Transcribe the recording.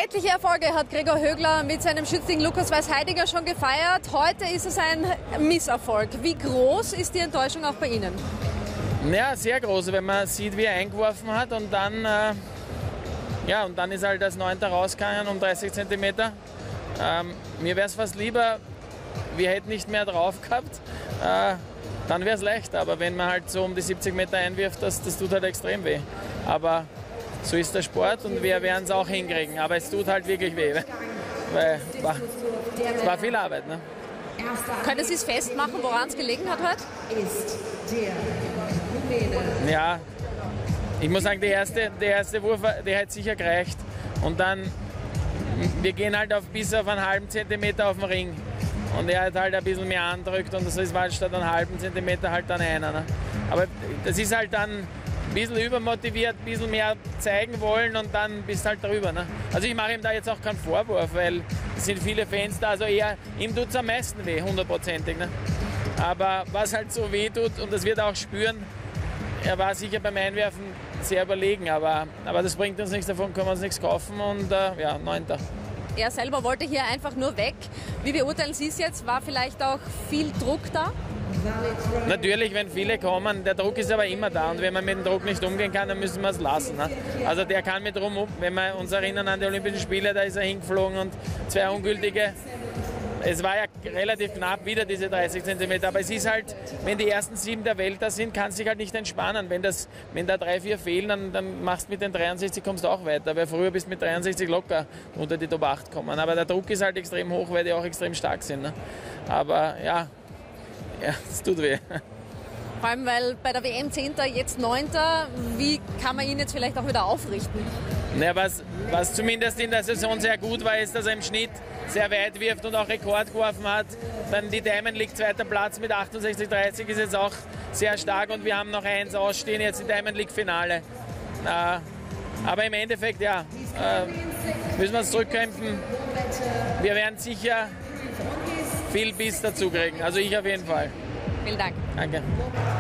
Etliche Erfolge hat Gregor Högler mit seinem Schützling Lukas Weiß-Heidinger schon gefeiert. Heute ist es ein Misserfolg. Wie groß ist die Enttäuschung auch bei Ihnen? Ja, sehr groß, wenn man sieht, wie er eingeworfen hat und dann, und dann ist halt das 9. rausgegangen um 30 cm. Mir wäre es fast lieber, wir hätten nicht mehr drauf gehabt, dann wäre es leichter. Aber wenn man halt so um die 70 Meter einwirft, das tut halt extrem weh. Aber so ist der Sport und wir werden es auch hinkriegen. Aber es tut halt wirklich weh, weil es war viel Arbeit. Ne? Können Sie es festmachen, woran es gelegen hat heute? Ja, ich muss sagen, der erste Wurf, der hat sicher gereicht. Und dann, wir gehen halt bis auf einen halben Zentimeter auf den Ring. Und er hat halt ein bisschen mehr andrückt und das war statt einen halben Zentimeter halt dann einer. Ne? Aber das ist halt dann ein bisschen übermotiviert, ein bisschen mehr zeigen wollen und dann bist halt drüber. Ne? Also ich mache ihm da jetzt auch keinen Vorwurf, weil es sind viele Fans da, also ihm tut es am meisten weh, 100%. Ne? Aber was halt so weh tut, und das wird er auch spüren, er war sicher beim Einwerfen sehr überlegen, aber das bringt uns nichts, davon können wir uns nichts kaufen und 9. Er selber wollte hier einfach nur weg. Wie beurteilen Sie es jetzt? War vielleicht auch viel Druck da? Natürlich, wenn viele kommen, der Druck ist aber immer da und wenn man mit dem Druck nicht umgehen kann, dann müssen wir es lassen. Ne? Also der kann mit Drum, wenn wir uns erinnern an die Olympischen Spiele, da ist er hingeflogen und 2 Ungültige. Es war ja relativ knapp wieder diese 30 cm, aber es ist halt, wenn die ersten 7 der Welt da sind, kannst du dich halt nicht entspannen. Wenn da 3, 4 fehlen, dann machst du mit den 63, kommst du auch weiter, weil früher bist du mit 63 locker unter die Top 8 gekommen. Aber der Druck ist halt extrem hoch, weil die auch extrem stark sind. Ne? Aber ja, es tut weh. Vor allem, weil bei der WM 10. jetzt 9. Wie kann man ihn jetzt vielleicht auch wieder aufrichten? Ja, was zumindest in der Saison sehr gut war, ist, dass er im Schnitt sehr weit wirft und auch Rekord geworfen hat. Dann die Diamond League 2. Platz mit 68,30 ist jetzt auch sehr stark und wir haben noch 1 ausstehen, jetzt im Diamond League Finale. Aber im Endeffekt, müssen wir uns zurückkämpfen. Wir werden sicher viel Biss dazu kriegen, also ich auf jeden Fall. Vielen Dank. Danke.